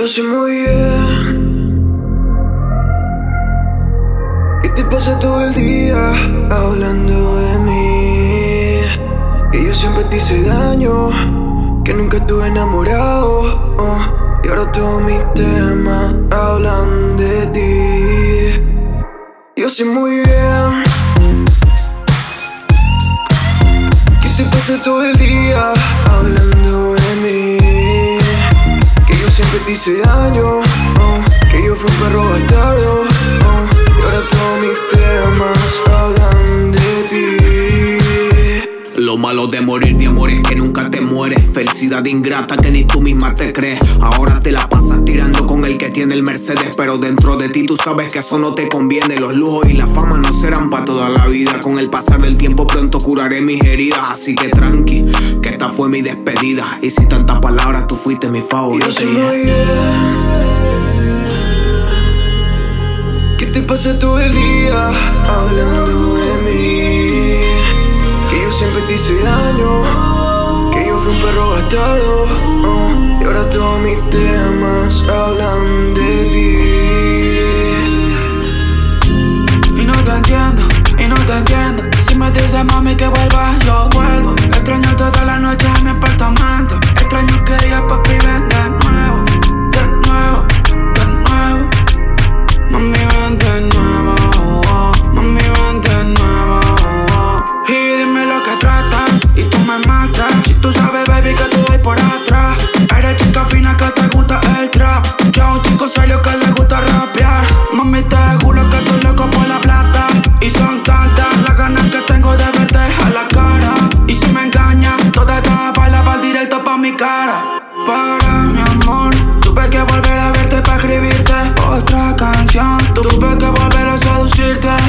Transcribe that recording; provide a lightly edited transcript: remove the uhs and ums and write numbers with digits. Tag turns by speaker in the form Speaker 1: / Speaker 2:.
Speaker 1: Yo sé muy bien que te pasas todo el día hablando de mí, que yo siempre te hice daño, que nunca estuve enamorado, y ahora todos mis temas hablan de ti. Yo sé muy bien que te pasas todo el día hablando de mí, que yo siempre te hice daño, que yo fui un perro bastardo, y ahora todos mis temas hablan de ti.
Speaker 2: Lo malo de morir de amor es que nunca te mueres. Felicidad ingrata que ni tú misma te crees. Ahora te la pasas tirando con el que tiene el Mercedes, pero dentro de ti tú sabes que eso no te conviene. Los lujos y la fama no serán para toda la vida. Con el pasar del tiempo pronto curaré mis heridas. Así que tranqui, que esta fue mi despedida. Y si tantas palabras, tú fuiste mi favorita.
Speaker 1: Yo sé muy bien que te pasas todo el día hablando de mí, que yo siempre te hice daño, que yo fui un perro bastardo, y ahora todos mis temas hablan de ti.
Speaker 3: Y no te entiendo. Si me dices mami que vuelvas, yo vuelvo. Extraño toda la noche en mi apartamento. Extraño que digas papi ven de nuevo, de nuevo, de nuevo. Mami ven de nuevo, mami ven de nuevo. Y dime lo que tratas y tú me matas. Si tú sabes baby que tú doy por atrás. Eres chica fina que te gusta el trap. Yo a un chico serio que le gusta rapear. Mami te juro que estoy loco por la plata. Y son tantas las ganas que tengo de verte a la cara. Y si me engañas, toda esta bala va directo pa' mi cara. Para mi amor, tuve que volver a verte pa' escribirte otra canción. Tuve que volver a seducirte.